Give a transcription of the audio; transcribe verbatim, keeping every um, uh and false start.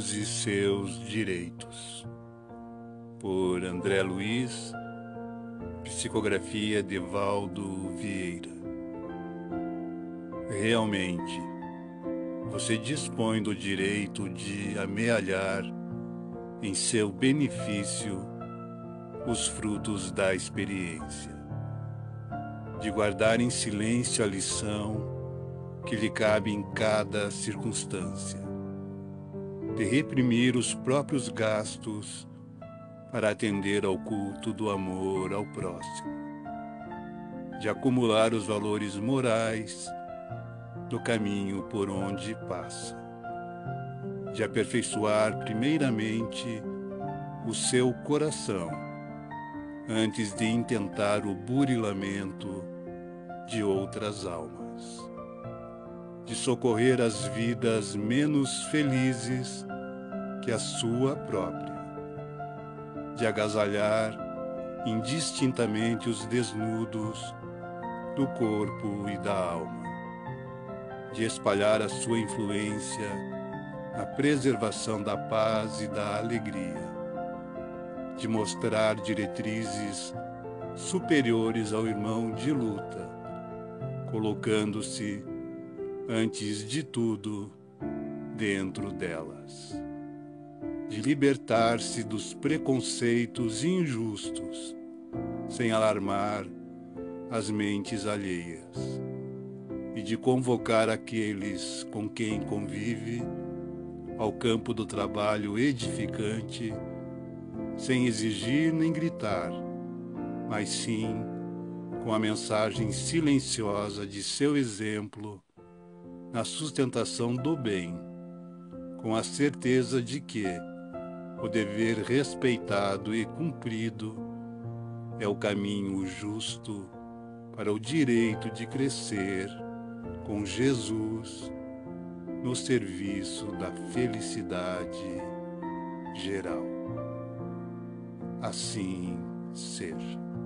Use seus direitos. Por André Luiz, psicografia de Valdo Vieira. Realmente, você dispõe do direito de amealhar em seu benefício os frutos da experiência, de guardar em silêncio a lição que lhe cabe em cada circunstância, de reprimir os próprios gastos para atender ao culto do amor ao próximo, de acumular os valores morais do caminho por onde passa, de aperfeiçoar primeiramente o seu coração antes de intentar o burilamento de outras almas, de socorrer as vidas menos felizes que a sua própria, de agasalhar indistintamente os desnudos do corpo e da alma, de espalhar a sua influência na preservação da paz e da alegria, de mostrar diretrizes superiores ao irmão de luta, colocando-se, antes de tudo, dentro delas, de libertar-se dos preconceitos injustos, sem alarmar as mentes alheias, e de convocar aqueles com quem convive ao campo do trabalho edificante, sem exigir nem gritar, mas sim com a mensagem silenciosa de seu exemplo na sustentação do bem, com a certeza de que o dever respeitado e cumprido é o caminho justo para o direito de crescer com Jesus no serviço da felicidade geral. Assim seja.